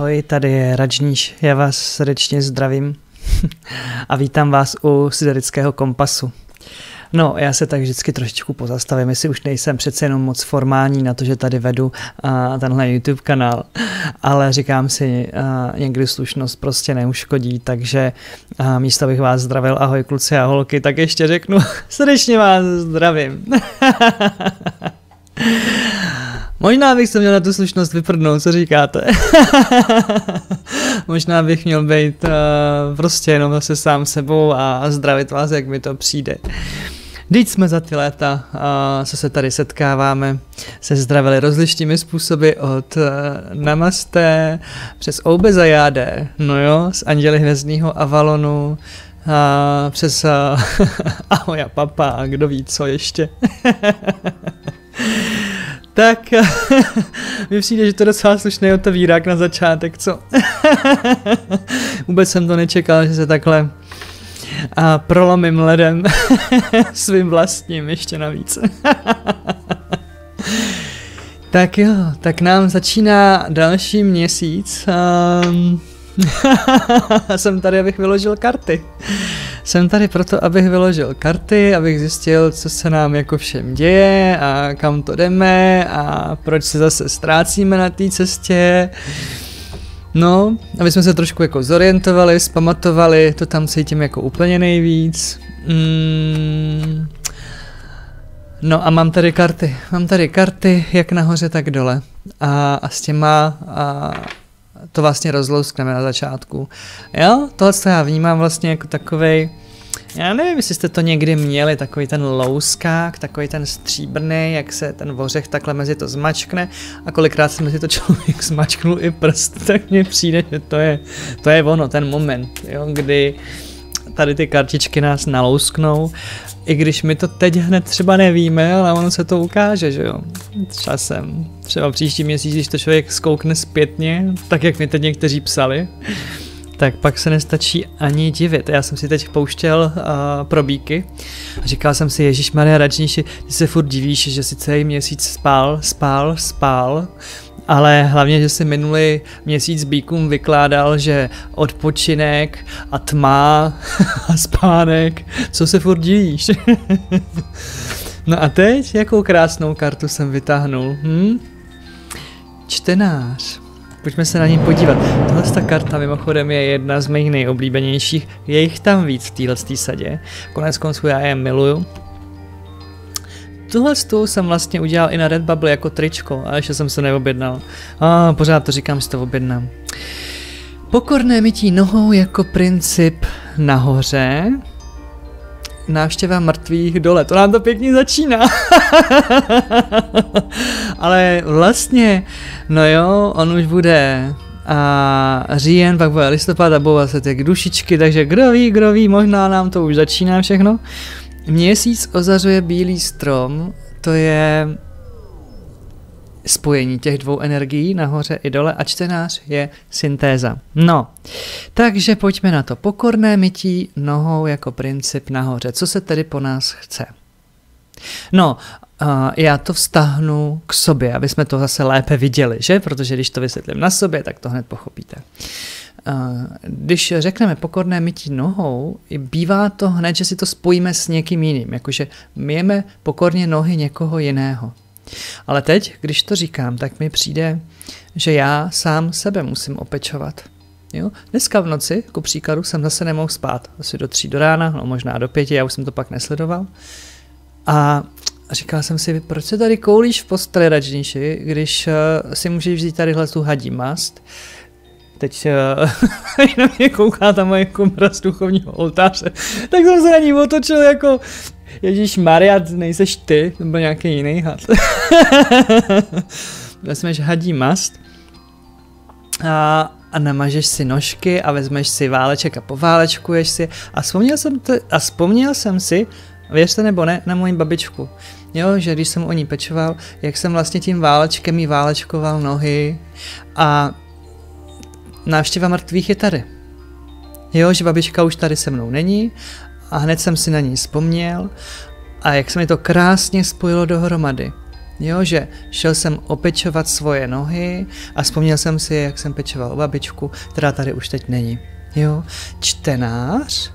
Ahoj, tady je Radžníš, já vás srdečně zdravím a vítám vás u Siderického kompasu. No, já se tak vždycky trošičku pozastavím, jestli už nejsem přece jenom moc formální na to, že tady vedu tenhle YouTube kanál, ale říkám si, někdy slušnost prostě neuškodí, takže místo bych vás zdravil, ahoj kluci a holky, tak ještě řeknu, srdečně vás zdravím. Možná bych se měl na tu slušnost vyprdnout, co říkáte? Možná bych měl být prostě jenom zase sám sebou a zdravit vás, jak mi to přijde. Vždyť jsme za ty léta, co se tady setkáváme, se zdravili rozličnými způsoby od Namaste přes Oubezajáde, no jo, z Anděly hvězdného Avalonu, přes Ahoj a papa a kdo ví co ještě. Tak mi přijde, že to je docela slušný otevírák na začátek, co? Vůbec jsem to nečekal, že se takhle prolomím ledem svým vlastním ještě navíc. Tak jo, tak nám začíná další měsíc. Jsem tady, abych vyložil karty. Jsem tady proto, abych vyložil karty, abych zjistil, co se nám jako všem děje a kam to jdeme a proč se zase ztrácíme na té cestě. No, aby jsme se trošku jako zorientovali, zpamatovali, to tam cítím jako úplně nejvíc. No a mám tady karty, jak nahoře, tak dole. A s těma to vlastně rozlouskneme na začátku. Jo, tohle já vnímám vlastně jako takovej, já nevím, jestli jste to někdy měli, takový ten louskák, takový ten stříbrný, jak se ten vořech takhle mezi to zmačkne a kolikrát se mezi to člověk zmačknul i prst, tak mně přijde, že to je ono, ten moment, jo, kdy tady ty kartičky nás nalousknou, i když my to teď hned třeba nevíme, ale ono se to ukáže, že jo, časem, třeba příští měsíc, když to člověk zkoukne zpětně, tak jak mi teď někteří psali, tak pak se nestačí ani divit. Já jsem si teď pouštěl probíky a říkal jsem si, Ježišmarja Radžníši, ty se furt divíš, že si celý měsíc spál, ale hlavně, že si minulý měsíc bíkům vykládal, že odpočinek a tma a spánek, co se furt divíš? No a teď, jakou krásnou kartu jsem vytáhnul? Čtenář. Pojďme se na ní podívat. Tohle ta karta mimochodem je jedna z mých nejoblíbenějších. Je jich tam víc v této sadě. Konec konců já je miluju. Tuhle jsem vlastně udělal i na Redbubble jako tričko, a ještě jsem se neobjednal. Pořád to říkám, že to objednám. Pokorné mytí nohou jako princip nahoře. Návštěva mrtvých dole. To nám to pěkně začíná. Ale vlastně, no jo, on už bude říjen, pak bude listopad a budou se ty dušičky, takže kdo ví, možná nám to už začíná všechno. Měsíc ozařuje bílý strom, to je spojení těch dvou energií nahoře i dole a čtenář je syntéza. No, takže pojďme na to. Pokorné mytí nohou jako princip nahoře. Co se tedy po nás chce? No, já to vztahnu k sobě, aby jsme to zase lépe viděli, že? Protože když to vysvětlím na sobě, tak to hned pochopíte. Když řekneme pokorné mytí nohou, bývá to hned, že si to spojíme s někým jiným, jakože myjeme pokorně nohy někoho jiného. Ale teď, když to říkám, tak mi přijde, že já sám sebe musím opečovat. Jo? Dneska v noci, jako příkladu, jsem zase nemohl spát. Asi do 3 do rána, no možná do 5, já už jsem to pak nesledoval. A říkal jsem si, proč se tady koulíš v posteli, Radžníši, když si můžeš vzít tadyhle tu hadí mast. Teď na mě kouká ta moje komora z duchovního oltáře, tak jsem se na ní otočil jako Ježíšmarja, nejseš ty, to byl nějaký jiný had. Vezmeš hadí mast a namažeš si nožky a vezmeš si váleček a poválečkuješ si a vzpomněl jsem si, věřte nebo ne, na moji babičku. Jo, že když jsem o ní pečoval, jak jsem vlastně tím válečkem jí válečkoval nohy a návštěva mrtvých je tady. Jo, že babička už tady se mnou není a hned jsem si na ní vzpomněl a jak se mi to krásně spojilo dohromady. Jo, že šel jsem opečovat svoje nohy a vzpomněl jsem si, jak jsem pečoval babičku, která tady už teď není. Jo, čtenář.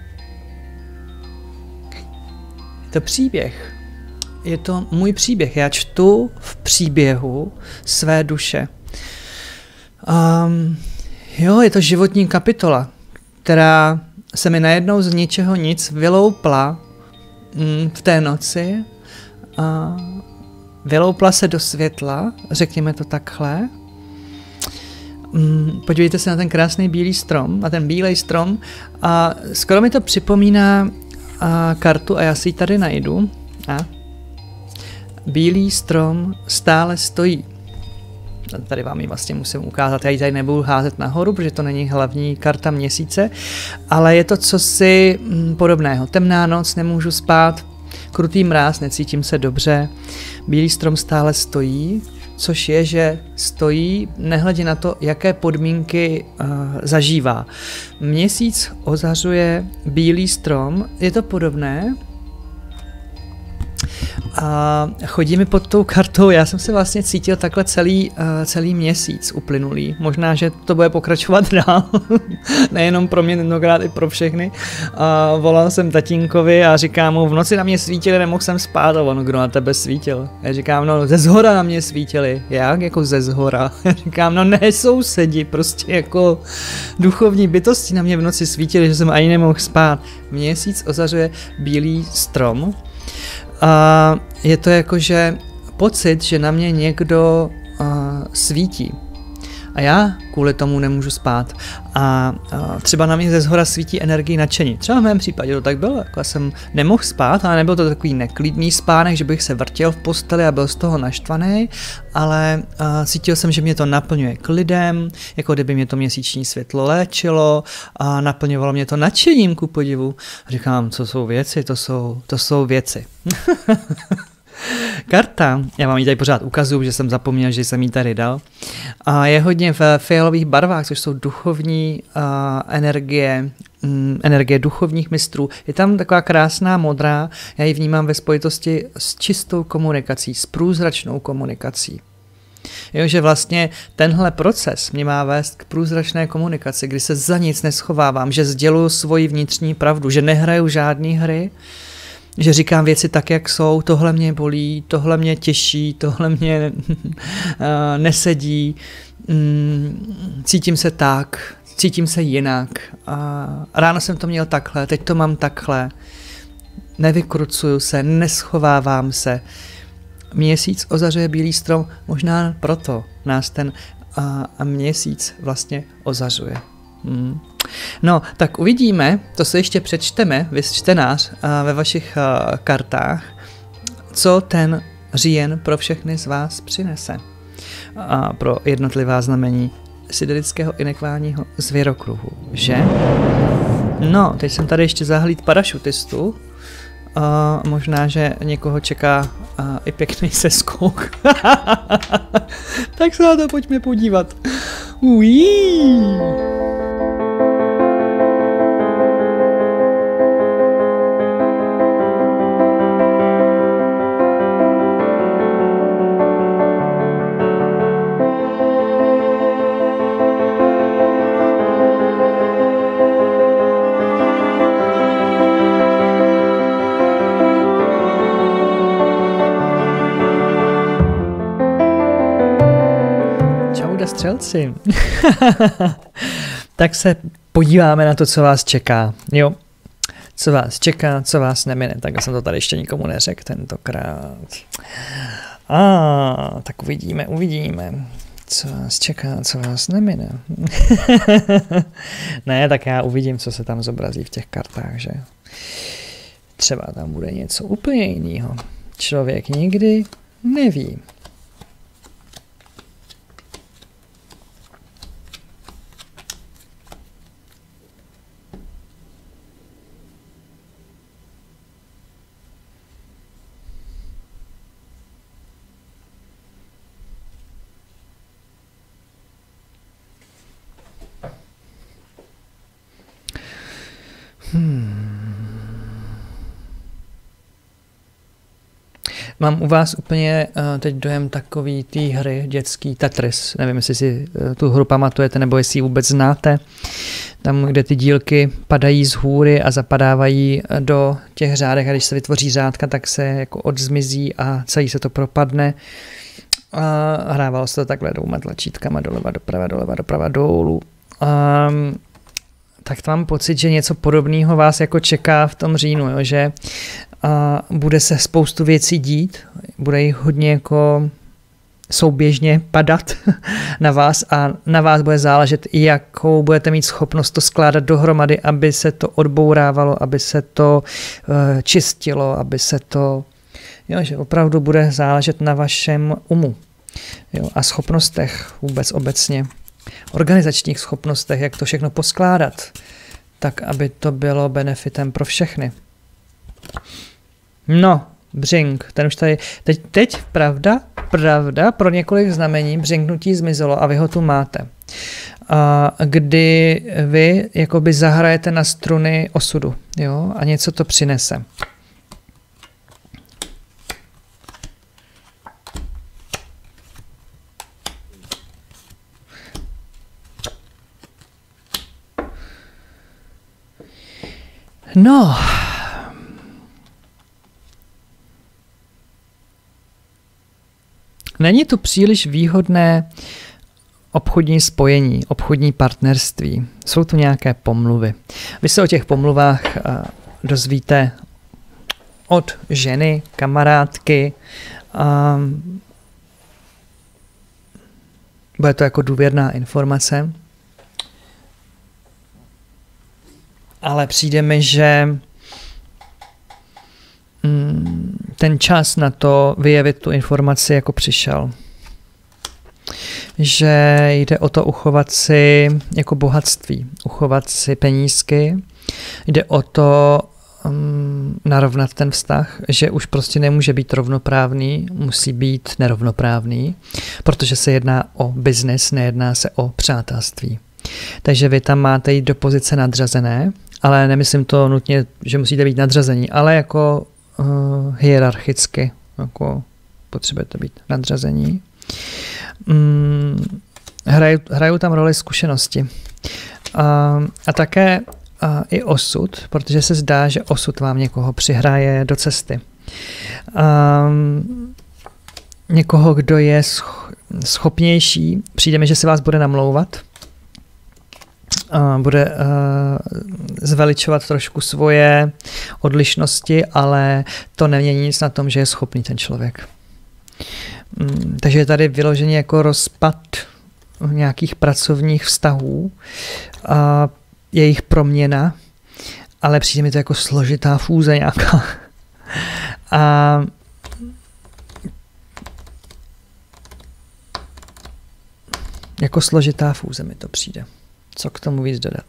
Je to příběh. Je to můj příběh. Já čtu v příběhu své duše. Jo, je to životní kapitola, která se mi najednou z ničeho nic vyloupla v té noci. Vyloupla se do světla, řekněme to takhle. Podívejte se na ten krásný bílý strom, na ten bílej strom a skoro mi to připomíná kartu a já si ji tady najdu. Bílý strom stále stojí. Tady vám ji vlastně musím ukázat, já ji tady nebudu házet nahoru, protože to není hlavní karta měsíce, ale je to cosi podobného. Temná noc, nemůžu spát, krutý mráz, necítím se dobře, bílý strom stále stojí, což je, že stojí, nehledě na to, jaké podmínky zažívá. Měsíc ozařuje bílý strom, je to podobné, a chodí mi pod tou kartou, já jsem se vlastně cítil takhle celý měsíc uplynulý. Možná, že to bude pokračovat dál, nejenom pro mě, tentokrát i pro všechny. A volal jsem tatínkovi a říkám mu, v noci na mě svítili, nemohl jsem spát. A on, kdo na tebe svítil? Já říkám, no ze zhora na mě svítili. Jak jako ze zhora? Já říkám, no ne sousedi, prostě jako duchovní bytosti na mě v noci svítili, že jsem ani nemohl spát. Měsíc ozařuje bílý strom. A je to jakože pocit, že na mě někdo svítí. A já kvůli tomu nemůžu spát. A třeba na mě ze zhora svítí energii nadšení. Třeba v mém případě to tak bylo. Jako já jsem nemohl spát, ale nebyl to takový neklidný spánek, že bych se vrtěl v posteli a byl z toho naštvaný, ale cítil jsem, že mě to naplňuje klidem, jako kdyby mě to měsíční světlo léčilo a naplňovalo mě to nadšením, ku podivu. A říkám, co jsou věci? To jsou věci. Karta, já vám ji tady pořád ukazuju, že jsem zapomněl, že jsem ji tady dal. A je hodně v fialových barvách, což jsou duchovní energie duchovních mistrů. Je tam taková krásná modrá, já ji vnímám ve spojitosti s čistou komunikací, s průzračnou komunikací. Jo, že vlastně tenhle proces mě má vést k průzračné komunikaci, kdy se za nic neschovávám, že sděluju svoji vnitřní pravdu, že nehraju žádný hry, že říkám věci tak, jak jsou, tohle mě bolí, tohle mě těší, tohle mě nesedí, cítím se tak, cítím se jinak. Ráno jsem to měl takhle, teď to mám takhle. Nevykrucuju se, neschovávám se. Měsíc ozařuje bílý strom, možná proto nás ten měsíc vlastně ozařuje. No, tak uvidíme, to se ještě přečteme, vy čtenář, ve vašich kartách, co ten říjen pro všechny z vás přinese. Pro jednotlivá znamení siderického inekválního zvěrokruhu, že? No, teď jsem tady ještě zahlíd parašutistu. Možná, že někoho čeká i pěkný seskok. Tak se na to pojďme podívat. Uí. Střelci. Tak se podíváme na to, co vás čeká. Jo, co vás čeká, co vás nemine. Tak jsem to tady ještě nikomu neřekl tentokrát. Tak uvidíme. Co vás čeká, co vás nemine. Ne, tak já uvidím, co se tam zobrazí v těch kartách, že? Třeba tam bude něco úplně jiného. Člověk nikdy neví. mám u vás úplně teď dojem takový té hry dětský Tetris. Nevím, jestli si tu hru pamatujete, nebo jestli ji vůbec znáte. Tam, kde ty dílky padají z hůry a zapadávají do těch řádek a když se vytvoří řádka, tak se jako odzmizí a celý se to propadne. A hrávalo se to takhle 2 tlačítkama doleva, doprava, dolů. Tak mám pocit, že něco podobného vás jako čeká v tom říjnu, jo? Že bude se spoustu věcí dít, bude jich hodně jako souběžně padat na vás a na vás bude záležet, jakou budete mít schopnost to skládat dohromady, aby se to odbourávalo, aby se to čistilo, aby se to, jo, že opravdu bude záležet na vašem umu, jo, a schopnostech vůbec obecně, organizačních schopnostech, jak to všechno poskládat, tak aby to bylo benefitem pro všechny. No, břink, ten už tady, teď pravda, pro několik znamení břinknutí zmizelo a vy ho tu máte. Kdy vy jakoby zahrajete na struny osudu, jo, a něco to přinese. No, není tu příliš výhodné obchodní spojení, obchodní partnerství. Jsou tu nějaké pomluvy. Vy se o těch pomluvách dozvíte od ženy, kamarádky. Bude to jako důvěrná informace. Ale přijde mi, že ten čas na to vyjevit tu informaci jako přišel. Že jde o to uchovat si jako bohatství, uchovat si penízky. Jde o to narovnat ten vztah, že už prostě nemůže být rovnoprávný, musí být nerovnoprávný, protože se jedná o biznis, nejedná se o přátelství. Takže vy tam máte jít do pozice nadřazené, ale nemyslím to nutně, že musíte být nadřazení, ale jako hierarchicky, jako potřebujete být nadřazení. Hrajou tam roli zkušenosti. A také i osud, protože se zdá, že osud vám někoho přihraje do cesty. Někoho, kdo je schopnější, přijde mi, že se vás bude namlouvat, bude zveličovat trošku svoje odlišnosti, ale to nemění nic na tom, že je schopný ten člověk. Takže je tady vyloženě jako rozpad nějakých pracovních vztahů, jejich proměna, ale přijde mi to jako složitá fúze nějaká. Jako složitá fúze mi to přijde. Co k tomu víc dodat?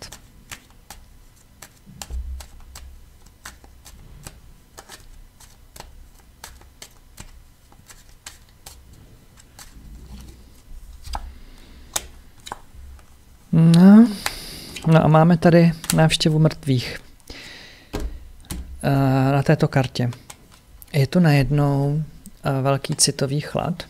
No a máme tady návštěvu mrtvých na této kartě. Je tu najednou velký citový chlad.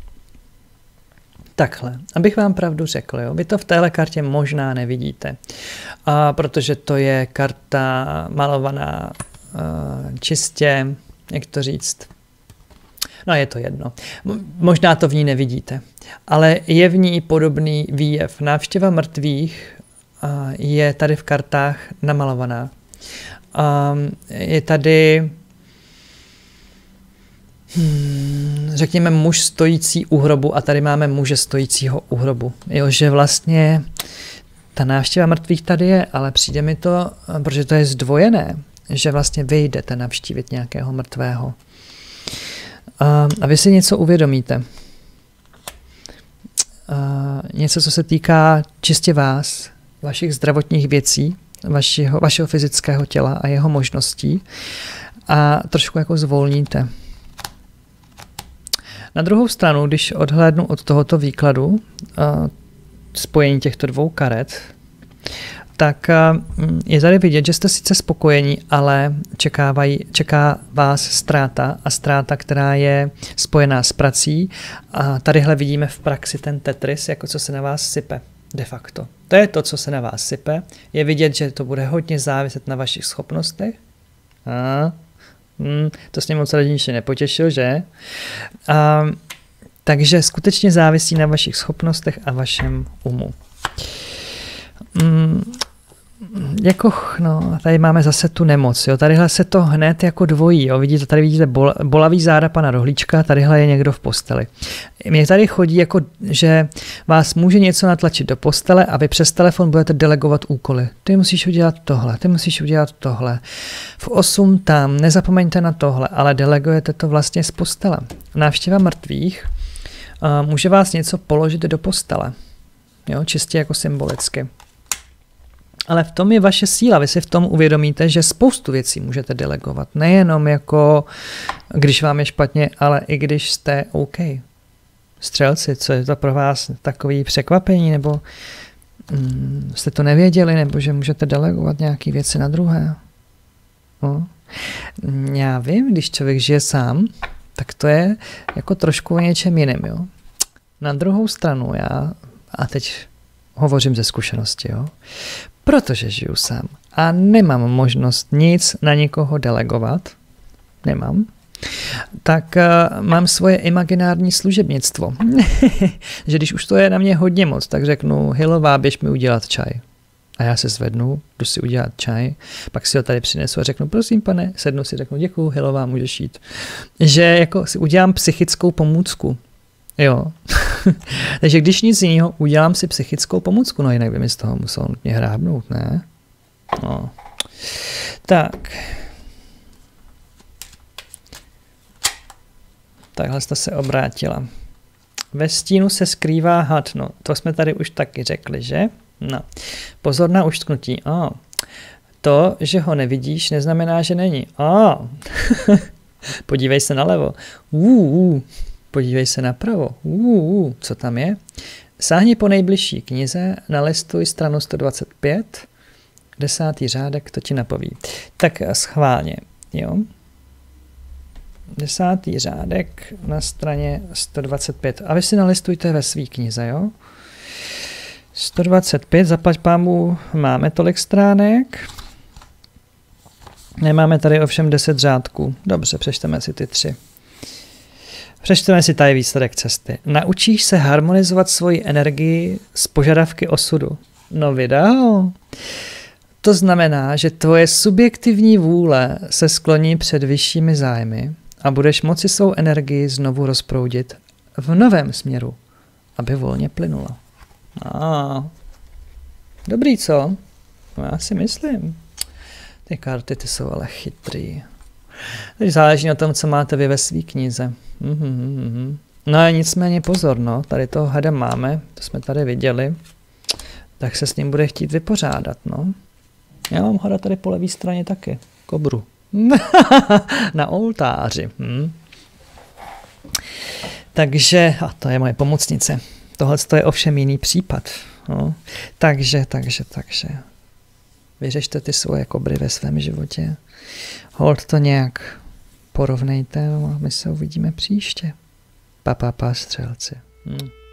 Takhle, abych vám pravdu řekl, jo? Vy to v téhle kartě možná nevidíte, protože to je karta malovaná čistě, jak to říct, no je to jedno, možná to v ní nevidíte, ale je v ní podobný výjev. Návštěva mrtvých je tady v kartách namalovaná. Je tady řekněme muž stojící u hrobu a tady máme muže stojícího u hrobu. Jo, že vlastně ta návštěva mrtvých tady je, ale přijde mi to, protože to je zdvojené, že vlastně vy jdete navštívit nějakého mrtvého. A vy si něco uvědomíte. Něco, co se týká čistě vás, vašich zdravotních věcí, vašeho fyzického těla a jeho možností a trošku jako zvolníte. Na druhou stranu, když odhlédnu od tohoto výkladu spojení těchto dvou karet, tak je tady vidět, že jste sice spokojení, ale čeká vás ztráta a ztráta, která je spojená s prací. A tadyhle vidíme v praxi ten Tetris, jako co se na vás sype de facto. To je to, co se na vás sype. Je vidět, že to bude hodně záviset na vašich schopnostech. To s ním moc radniště nepotěšil, že? Takže skutečně závisí na vašich schopnostech a vašem umu. Tady máme zase tu nemoc. Jo? Tadyhle se to hned jako dvojí. Jo? Tady vidíte bolavý záda pana Rohlíčka, tadyhle je někdo v posteli. Mně tady chodí, jako, že vás může něco natlačit do postele a vy přes telefon budete delegovat úkoly. Ty musíš udělat tohle, ty musíš udělat tohle. V 8 tam, nezapomeňte na tohle, ale delegujete to vlastně z postele. Návštěva mrtvých může vás něco položit do postele. Jo? Čistě jako symbolicky. Ale v tom je vaše síla. Vy si v tom uvědomíte, že spoustu věcí můžete delegovat. Nejenom jako, když vám je špatně, ale i když jste OK. Střelci, co je to pro vás takový překvapení, nebo jste to nevěděli, nebo že můžete delegovat nějaké věci na druhé. No. Já vím, když člověk žije sám, tak to je jako trošku o něčem jiném. Jo? Na druhou stranu a teď hovořím ze zkušenosti, jo? Protože žiju sám a nemám možnost nic na nikoho delegovat, tak mám svoje imaginární služebnictvo. Že když už to je na mě hodně moc, tak řeknu, Hilová, běž mi udělat čaj. A já se zvednu, jdu si udělat čaj, pak si ho tady přinesu a řeknu, prosím pane, sednu si, řeknu, děkuju, Hilová, můžeš jít. Že jako si udělám psychickou pomůcku. Jo. Takže když nic jiného, udělám si psychickou pomůcku, no jinak by mi z toho musel nutně hrábnout, ne? No. Tak. Takhle jste se obrátila. Ve stínu se skrývá had, no to jsme tady už taky řekli, že? No. Pozor na uštknutí. To, že ho nevidíš, neznamená, že není. Podívej se nalevo. Podívej se napravo. Co tam je? Sáhni po nejbližší knize, nalistuj stranu 125, 10. řádek, to ti napoví. Tak schválně, jo. 10. řádek na straně 125. A vy si nalistujte ve svý knize, jo. 125, zaplať pámu, máme tolik stránek. Nemáme tady ovšem 10 řádků. Dobře, přečteme si ty 3. Přečteme si tady výsledek cesty. Naučíš se harmonizovat svoji energii s požadavky osudu. No vydal. To znamená, že tvoje subjektivní vůle se skloní před vyššími zájmy a budeš moci svou energii znovu rozproudit v novém směru, aby volně plynula. Dobrý, co? Já si myslím. Ty karty, ty jsou ale chytrý. Takže záleží na tom, co máte vy ve své knize. No a nicméně pozor, no, tady toho hada máme, to jsme tady viděli, tak se s ním bude chtít vypořádat, no. Já mám hada tady po levé straně taky, kobru. Na oltáři. Takže, a to je moje pomocnice, tohle je ovšem jiný případ. No. Takže. Vyřešte ty svoje kobry ve svém životě. Hold to nějak porovnejte a my se uvidíme příště. Pa, střelci.